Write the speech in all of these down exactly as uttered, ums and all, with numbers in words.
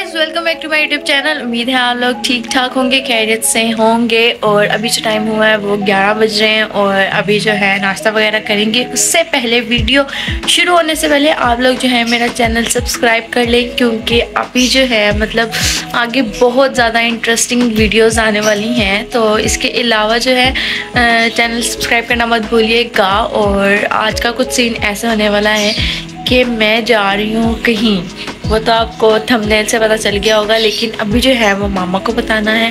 Guys, welcome back to my YouTube channel. उम्मीद है आप लोग ठीक ठाक होंगे, खैरियत से होंगे। और अभी जो टाइम हुआ है वो ग्यारह बज रहे हैं और अभी जो है नाश्ता वगैरह करेंगे। उससे पहले वीडियो शुरू होने से पहले आप लोग जो है मेरा चैनल सब्सक्राइब कर लें, क्योंकि अभी जो है मतलब आगे बहुत ज़्यादा इंटरेस्टिंग वीडियोज़ आने वाली हैं। तो इसके अलावा जो है चैनल सब्सक्राइब करना मत भूलिएगा। और आज का कुछ सीन ऐसा होने वाला है कि मैं जा रही हूँ कहीं, वो तो आपको थंबनेल से पता चल गया होगा, लेकिन अभी जो है वो मामा को बताना है।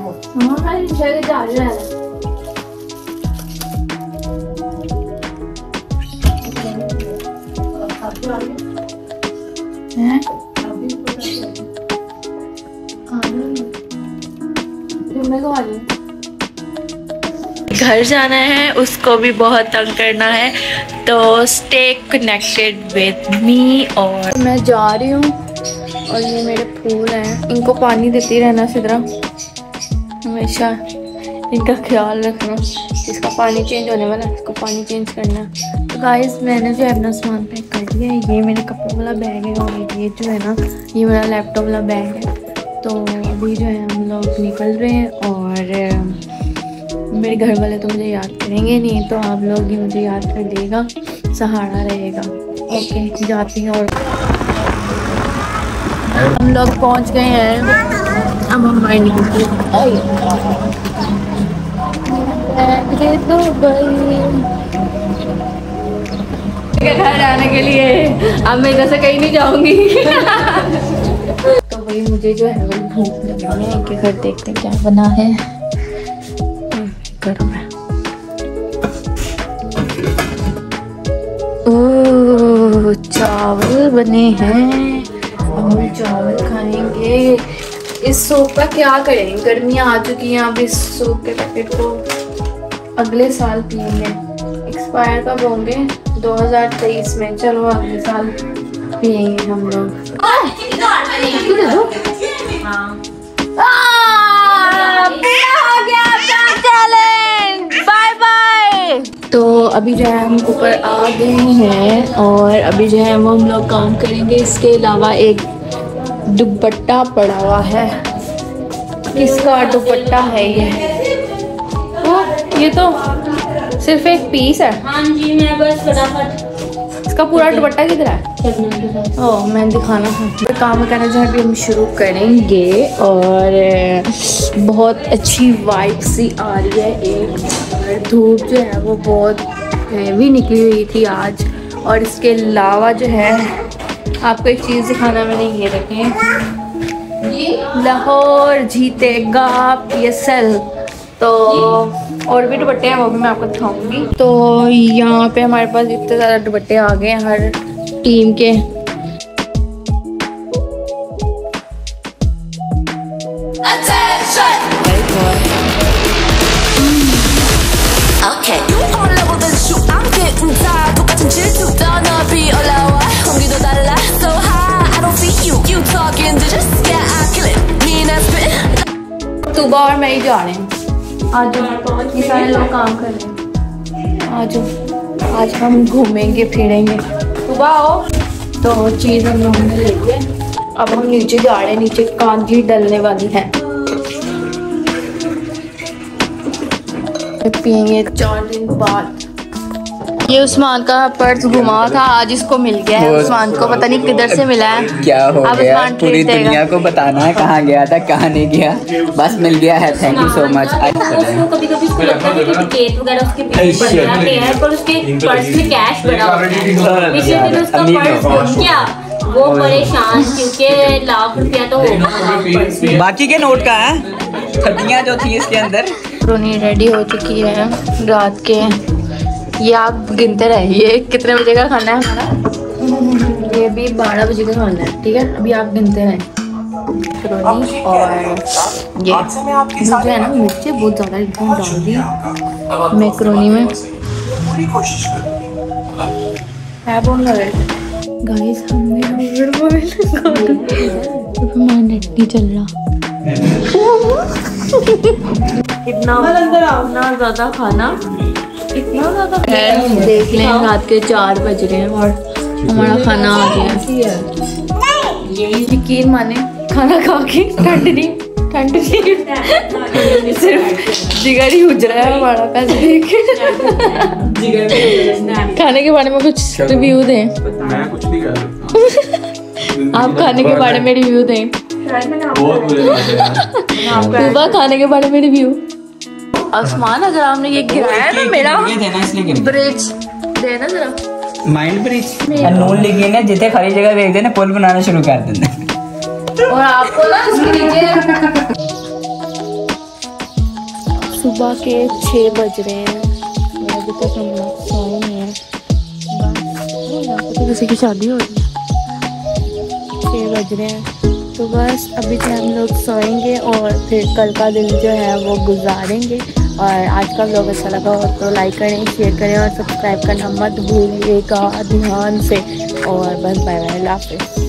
घर जाना है, उसको भी बहुत तंग करना है, तो स्टे कनेक्टेड विद मी। और मैं जा रही हूँ और ये मेरे फूल हैं, इनको पानी देती रहना सिद्रा, हमेशा इनका ख्याल रखना। इसका पानी चेंज होने वाला है, इसको पानी चेंज करना। तो गाइस, मैंने जो है अपना सामान पैक कर दिया है। ये मेरे कपड़ों वाला बैग है और ये जो है ना ये मेरा लैपटॉप वाला बैग है। तो अभी जो है हम लोग निकल रहे हैं और मेरे घर वाले तो मुझे याद करेंगे नहीं, तो आप लोग ही मुझे याद कर देगा, सहारा रहेगा। ओके, जाती हैं। और हम लोग पहुंच गए हैं, अब हम बाहर निकलते हैं घर आने के लिए। अब मैं इधर से कहीं नहीं जाऊंगी। तो वही मुझे जो है वो भूख लगी है कि घर देखते क्या बना है। ओह, चावल बने हैं, हम चावल खाएंगे। इस सूप का क्या करें, गर्मियाँ आ चुकी हैं, अब इस सूप के पैकेट को अगले साल पिएंगे। एक्सपायर कब होंगे? दो हज़ार तेईस में। चलो अगले साल पिएंगे हम लोग। तो अभी जो है हम ऊपर आ गए हैं और अभी जो है वो हम लोग काम करेंगे। इसके अलावा एक दुपट्टा पड़ा हुआ है। किसका दुपट्टा है ये? ओ, ये तो सिर्फ एक पीस है। हाँ जी, मैं बस फटाफट। इसका पूरा दुपट्टा किधर है? ओह, मैं दिखाना था। काम करना जो है अभी हम शुरू करेंगे और बहुत अच्छी वाइब सी आ रही है। एक धूप जो है वो बहुत हैवी निकली हुई थी आज। और इसके अलावा जो है आपको एक चीज़ दिखाना, मैंने ये रखे लाहौर जीतेगा पी एस एल। तो और भी दुपट्टे हैं, वो भी मैं आपको दिखाऊंगी। तो यहाँ पे हमारे पास इतने ज़्यादा दुपट्टे आ गए हैं हर टीम के। सुबह और मैं ही जा रहे हैं। आज ये सारे लोग काम कर रहे हैं। आज आज हम घूमेंगे फिरेंगे। सुबह आओ। तो चीज़ हम लोगों ने ले ली है, अब हम नीचे जा रहे हैं। नीचे कांजी डलने वाली है, पियेंगे चार दिन बाद। ये उस्मान का पर्स घुमा था, आज इसको मिल गया है। उस्मान को पता नहीं किधर से मिला है, क्या हो गया, पूरी दुनिया को बताना है कहाँ गया था कहाँ नहीं गया, बस मिल गया है। Thank you so much. कभी कभी उसको लगता है कि टिकट वगैरह उसके पीछे पड़ जाते हैं, पर उसके पर्स में कैश बड़ा होता है। पिछले दिन उसका पर्स गुम गया, वो परेशान क्योंकि लाख रुपया तो होगा। बाकी के नोट का है, छत्तियाँ जो थी इसके अंदर। रोनी रेडी हो चुकी है रात के। ये आप गिनते रहिए कितने बजे का खाना है हमारा। ये भी बारह बजे का खाना है, ठीक है। अभी आप गिनते रहें। रोनी और ये मुझे है ना मिर्ची बहुत ज़्यादा एकदम डाल दी मैक्रोनी में है। बोल रहे गाइस, हमें हमारा नेट नहीं चल रहा। इतना इतना ज़्यादा खाना, इतना ज़्यादा देख लें। रात के चार बज रहे हैं और हमारा खाना आ गया है। यकीन माने खाना खा के ठंड नहीं ठंड नहीं सिर्फ जिगर ही उज रहा है हमारा पैसे देख खाने के बारे में कुछ रिव्यू दें। मैं कुछ नहीं कर रहा। आप खाने के बारे में रिव्यू दें। सुबह खाने के बारे में रिव्यू। आसमान अगर आपने ये गिराया है ना मेरा ब्रिज देना जरा माइंड ब्रिज नून लिखी ना जितने खाली जगह देख देना पुल बनाना शुरू कर देना। और आपको ना सुबह के छः बज रहे हैं और अभी तक हम लोग सोए नहीं हैं। यहाँ पे तो किसी की शादी हो रही है। छः बज रहे हैं तो बस अभी से हम लोग सोएंगे और फिर कल का दिन जो है वो गुजारेंगे। और आज का व्लॉग अच्छा लगा हो तो लाइक करें, शेयर करें और सब्सक्राइब करना मत भूलिएगा ध्यान से। और बस बाय बाय, अल्लाह हाफ़िज़।